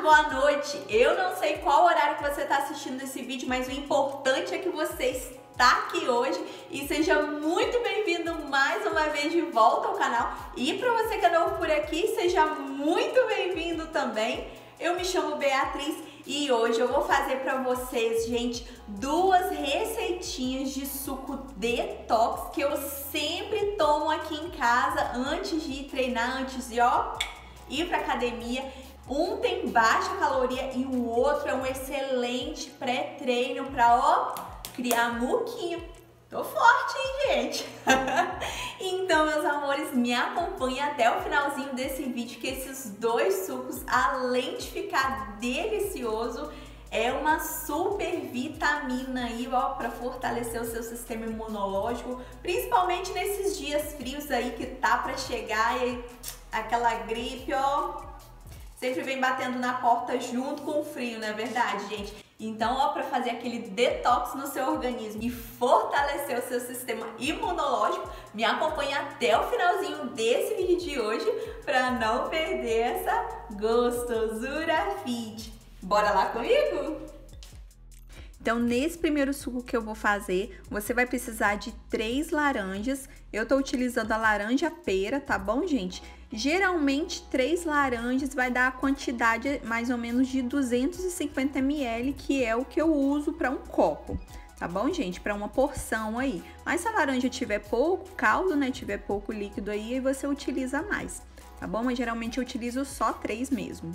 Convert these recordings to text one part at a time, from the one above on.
boa noite. Eu não sei qual horário que você está assistindo esse vídeo, mas o importante é que você está aqui hoje e seja muito bem-vindo mais uma vez de volta ao canal. E para você que é novo por aqui, seja muito bem-vindo também. Eu me chamo Beatriz e hoje eu vou fazer para vocês, gente, duas receitinhas de suco detox que eu sempre tomo aqui em casa antes de ir treinar, antes de ir para academia. Um tem baixa caloria e o outro é um excelente pré-treino para criar muquinho. Tô forte, hein, gente? Então, meus amores, me acompanhem até o finalzinho desse vídeo, que esses dois sucos, além de ficar delicioso, é uma super vitamina aí, para fortalecer o seu sistema imunológico, principalmente nesses dias frios aí que tá para chegar e aquela gripe, sempre vem batendo na porta junto com o frio, não é verdade, gente? Então, para fazer aquele detox no seu organismo e fortalecer o seu sistema imunológico, me acompanhe até o finalzinho desse vídeo de hoje para não perder essa gostosura fit. Bora lá comigo? Então, nesse primeiro suco que eu vou fazer, você vai precisar de 3 laranjas. Eu tô utilizando a laranja pera, tá bom, gente? Geralmente, 3 laranjas vai dar a quantidade mais ou menos de 250 ml, que é o que eu uso para um copo, tá bom, gente? Para uma porção aí. Mas se a laranja tiver pouco caldo, né, tiver pouco líquido aí você utiliza mais, tá bom? Mas geralmente eu utilizo só 3 mesmo.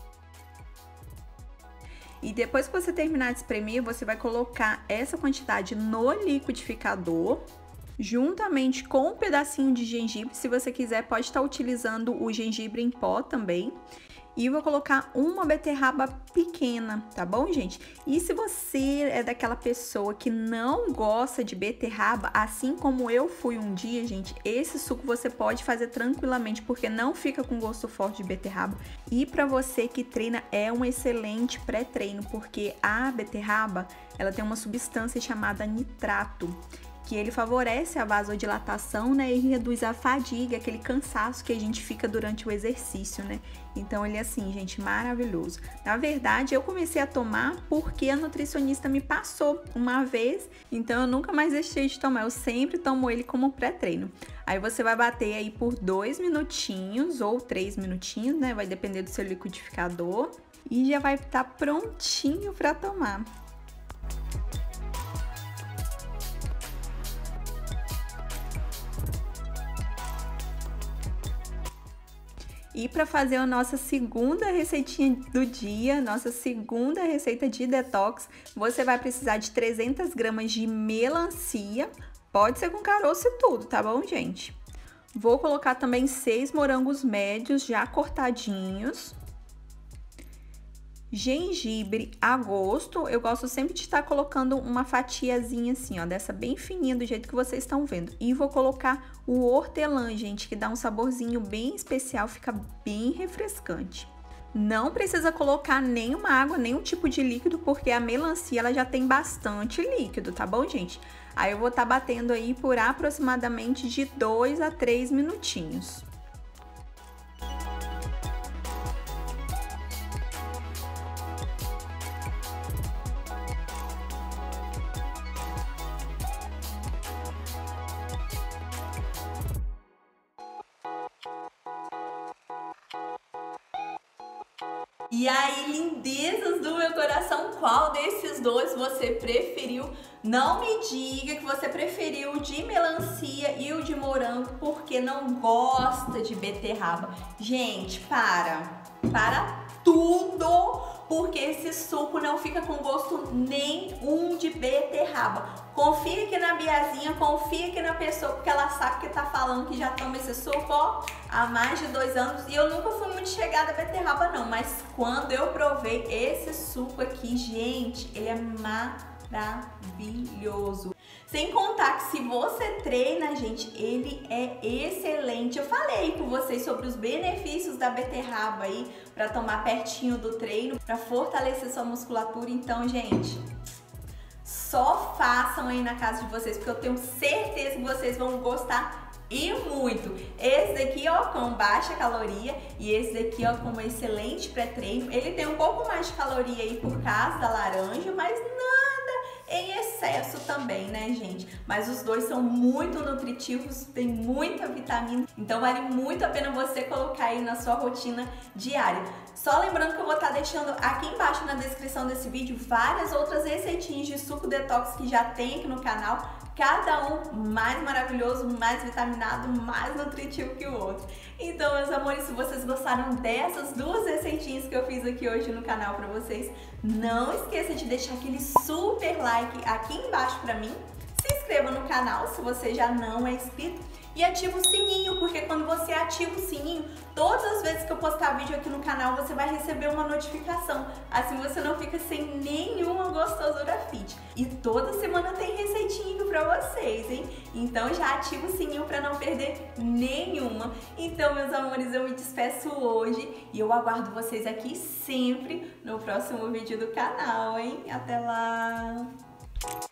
E depois que você terminar de espremer, você vai colocar essa quantidade no liquidificador, juntamente com um pedacinho de gengibre. Se você quiser, pode estar utilizando o gengibre em pó também. E vou colocar uma beterraba pequena, tá bom, gente? E se você é daquela pessoa que não gosta de beterraba, assim como eu fui um dia, gente, esse suco você pode fazer tranquilamente, porque não fica com gosto forte de beterraba. E para você que treina, é um excelente pré-treino, porque a beterraba, ela tem uma substância chamada nitrato, que ele favorece a vasodilatação, né, e reduz a fadiga, aquele cansaço que a gente fica durante o exercício, né? Então, ele é assim, gente, maravilhoso. Na verdade, eu comecei a tomar porque a nutricionista me passou uma vez, então eu nunca mais deixei de tomar, eu sempre tomo ele como pré-treino. Aí você vai bater aí por 2 minutinhos ou 3 minutinhos, né, vai depender do seu liquidificador, e já vai estar prontinho para tomar. E para fazer a nossa segunda receitinha do dia, nossa segunda receita de detox, você vai precisar de 300 gramas de melancia, pode ser com caroço e tudo, tá bom, gente? Vou colocar também 6 morangos médios já cortadinhos, gengibre a gosto. Eu gosto sempre de estar colocando uma fatiazinha assim, dessa bem fininha, do jeito que vocês estão vendo. E vou colocar o hortelã, gente, que dá um saborzinho bem especial, fica bem refrescante. Não precisa colocar nenhuma água, nenhum tipo de líquido, porque a melancia ela já tem bastante líquido, tá bom, gente? Aí eu vou estar batendo aí por aproximadamente de 2 a 3 minutinhos. E aí, lindezas do meu coração, qual desses dois você preferiu? Não me diga que você preferiu o de melancia e o de morango porque não gosta de beterraba. Gente, para tudo, porque esse suco não fica com gosto nenhum de beterraba. Confia aqui na Biazinha, confia aqui na pessoa, porque ela sabe que tá falando que já toma esse suco, há mais de 2 anos. E eu nunca fui muito chegada a beterraba não, mas quando eu provei esse suco aqui, gente, ele é maravilhoso. Sem contar que se você treina, gente, ele é excelente. Eu falei com vocês sobre os benefícios da beterraba aí para tomar pertinho do treino, para fortalecer sua musculatura. Então, gente, só façam aí na casa de vocês, porque eu tenho certeza que vocês vão gostar e muito. Esse daqui, ó, com baixa caloria e esse daqui, ó, com um excelente pré-treino. Ele tem um pouco mais de caloria aí por causa da laranja, mas nada em excesso também, né, gente? Mas os dois são muito nutritivos, tem muita vitamina, então vale muito a pena você colocar aí na sua rotina diária. Só lembrando que eu vou estar deixando aqui embaixo na descrição desse vídeo várias outras receitinhas de suco detox que já tem aqui no canal, cada um mais maravilhoso, mais vitaminado, mais nutritivo que o outro. Então, meus amores, se vocês gostaram dessas duas receitinhas que eu fiz aqui hoje no canal pra vocês, não esqueça de deixar aquele super like aqui embaixo pra mim, se inscreva no canal se você já não é inscrito e ativa o sininho, porque quando você ativa o sininho, todas as vezes que eu postar vídeo aqui no canal, você vai receber uma notificação. Assim você não fica sem nenhuma gostosura fit. E toda semana tem receitinho pra vocês, hein? Então já ativa o sininho pra não perder nenhuma. Então, meus amores, eu me despeço hoje e eu aguardo vocês aqui sempre no próximo vídeo do canal, hein? Até lá!